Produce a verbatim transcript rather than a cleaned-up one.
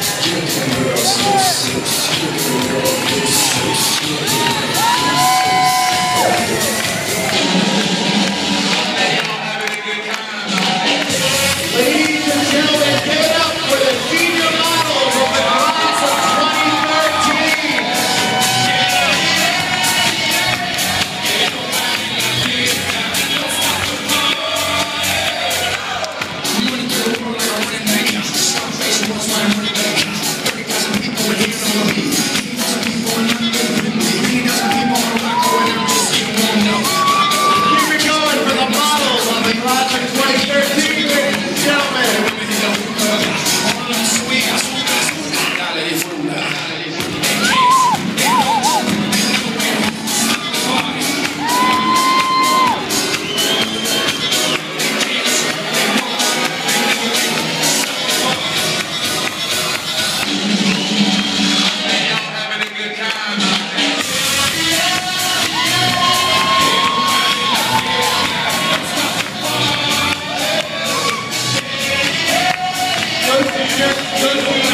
Ladies and gentlemen, give it up for the senior models of the class of twenty thirteen. Keep it going for the models of the class of twenty thirteen, ladies and gentlemen. Good, good, good.